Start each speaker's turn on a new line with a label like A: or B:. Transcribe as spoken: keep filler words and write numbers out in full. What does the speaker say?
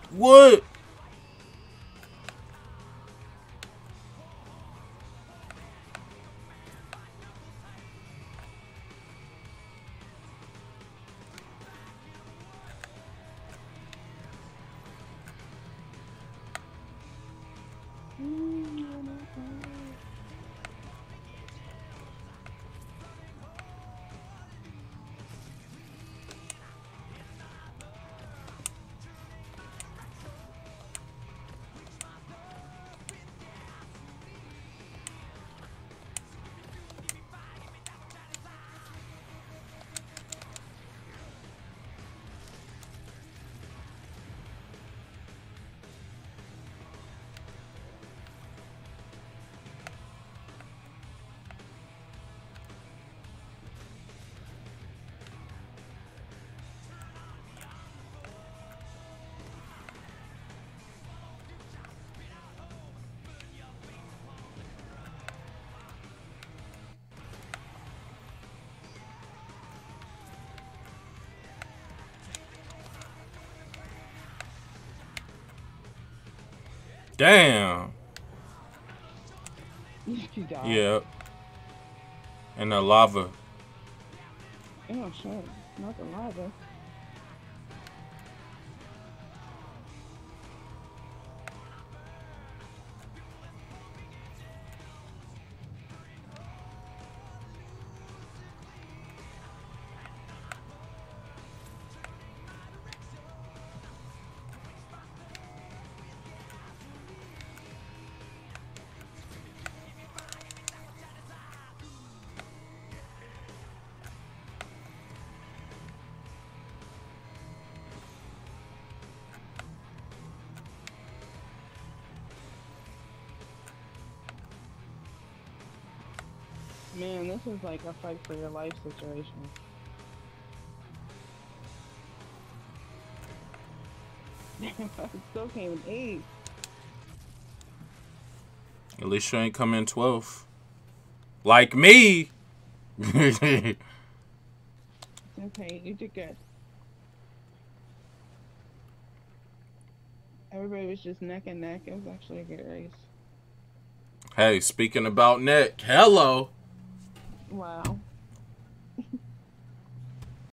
A: What? Damn.
B: She died.
A: Yeah. And the lava.
B: Oh shit, not the lava. Man, this is like a fight for your life situation. I still came eighth.
A: At least you ain't come in twelfth. Like me.
B: Okay, you did good. Everybody was just neck and neck. It was actually a good race.
A: Hey, speaking about neck. Hello.
B: Wow.